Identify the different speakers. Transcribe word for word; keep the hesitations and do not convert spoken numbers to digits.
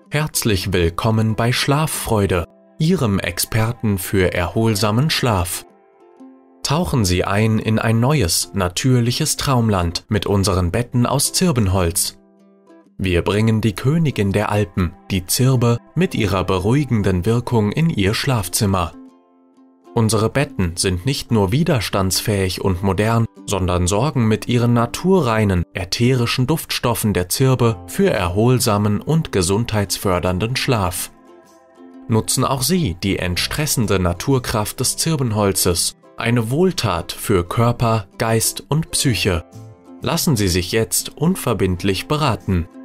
Speaker 1: Herzlich willkommen bei Schlaffreude, Ihrem Experten für erholsamen Schlaf. Tauchen Sie ein in ein neues, natürliches Traumland mit unseren Betten aus Zirbenholz. Wir bringen die Königin der Alpen, die Zirbe, mit ihrer beruhigenden Wirkung in Ihr Schlafzimmer. Unsere Betten sind nicht nur widerstandsfähig und modern, sondern sorgen mit ihren naturreinen, ätherischen Duftstoffen der Zirbe für erholsamen und gesundheitsfördernden Schlaf. Nutzen auch Sie die entstressende Naturkraft des Zirbenholzes, eine Wohltat für Körper, Geist und Psyche. Lassen Sie sich jetzt unverbindlich beraten.